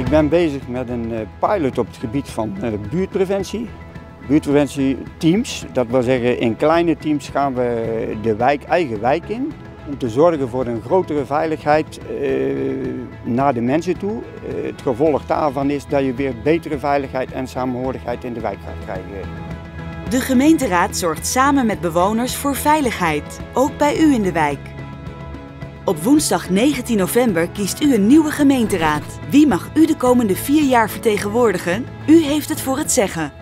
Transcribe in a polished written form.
ben bezig met een pilot op het gebied van buurtpreventie. Buurtpreventieteams, dat wil zeggen in kleine teams gaan we de eigen wijk in. Om te zorgen voor een grotere veiligheid naar de mensen toe. Het gevolg daarvan is dat je weer betere veiligheid en samenhorigheid in de wijk gaat krijgen. De gemeenteraad zorgt samen met bewoners voor veiligheid, ook bij u in de wijk. Op woensdag 19 november kiest u een nieuwe gemeenteraad. Wie mag u de komende 4 jaar vertegenwoordigen? U heeft het voor het zeggen.